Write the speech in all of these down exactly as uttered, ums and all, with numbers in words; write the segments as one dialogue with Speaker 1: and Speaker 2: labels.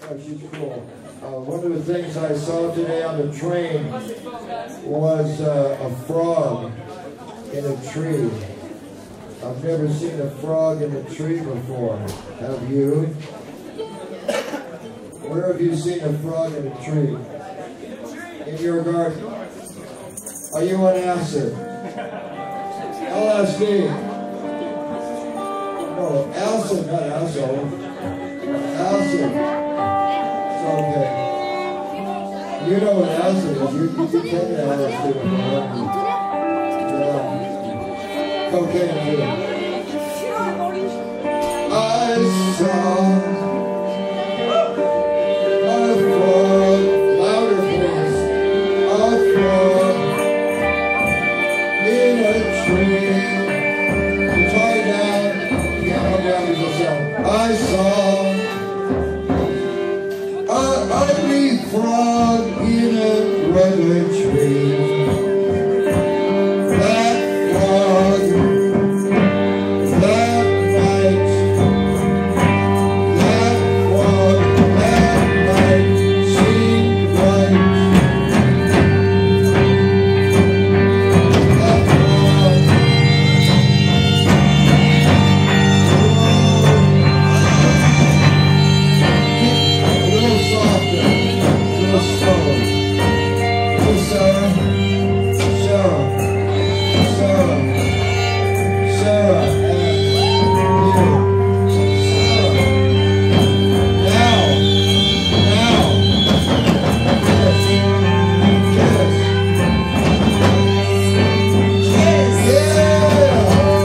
Speaker 1: Oh, she's cool. Uh, one of the things I saw today on the train was uh, a frog in a tree. I've never seen a frog in a tree before. Have you? Where have you seen a frog in a tree? In your garden? Are you on acid? L S D. No, acid, not asshole. Acid. Okay. You know what acid is. You, you can take L S D. Yeah. Cocaine too. I saw a frog, louder please, a frog in a tree. Guitar down, piano down as yourself. I saw a ugly frog in a redwood tree. That frog, that night, that frog, that night seemed right. That frog, a little softer, a little slower. Little Sarah, Sarah, Sarah, Sarah, and you, Sarah. Now, now, kiss, kiss, yeah.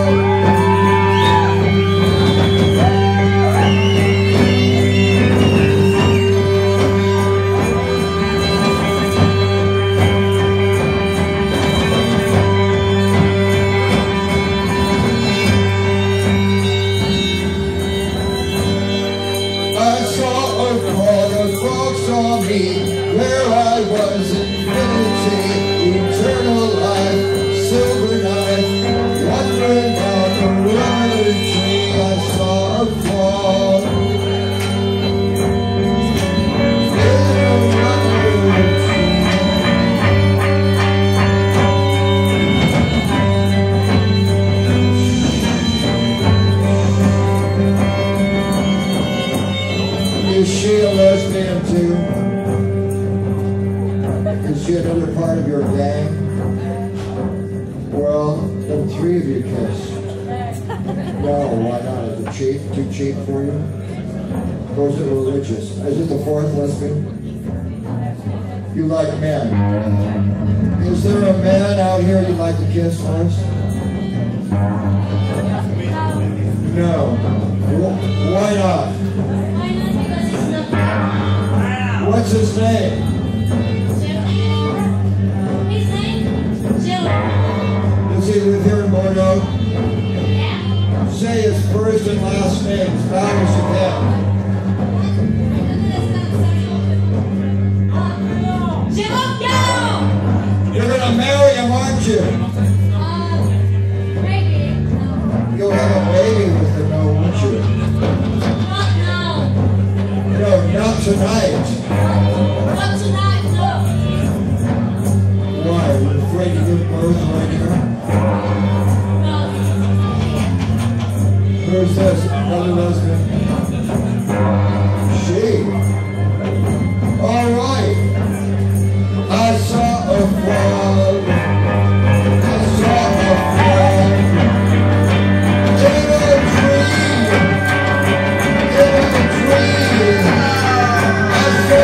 Speaker 1: I saw a frog, a frog saw me, where I was infinity, eternal life, silver knife, wandering down the redwood tree. I saw a frog in a redwood tree. Is she a lesbian too? Is she another part of your gang? Well, then three of you kiss. No, why not? Is it cheap? Too cheap for you? Those are religious. Is it the fourth lesbian? You like men. Is there a man out here you'd like to kiss first? No. Wh- Why not? What's his name?
Speaker 2: His name? Joe.
Speaker 1: Does he live here in Bordeaux?
Speaker 2: Yeah.
Speaker 1: Say his first and last name as loud as you can.
Speaker 2: Jerome Gallo.
Speaker 1: You're gonna marry him, aren't you?
Speaker 2: Um, maybe. No.
Speaker 1: You'll have a baby with him, no, won't you?
Speaker 2: Not now.
Speaker 1: No, not tonight.
Speaker 2: Not tonight, no.
Speaker 1: Why? Are you afraid to give birth right here?
Speaker 2: No.
Speaker 1: Who's this? Another lesbian? She. All right. I saw a frog. I saw a frog in a tree. In a tree. I saw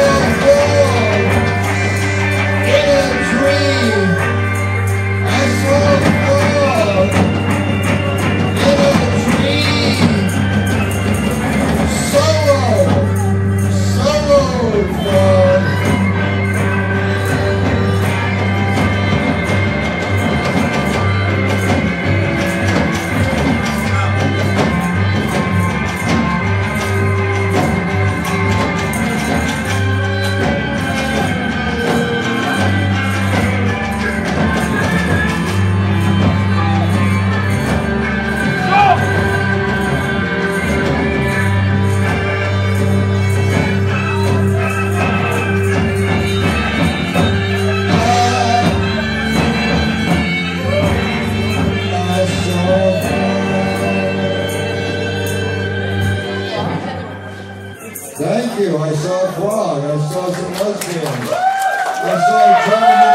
Speaker 1: Thank you. I saw a frog. I saw some lesbians. I saw a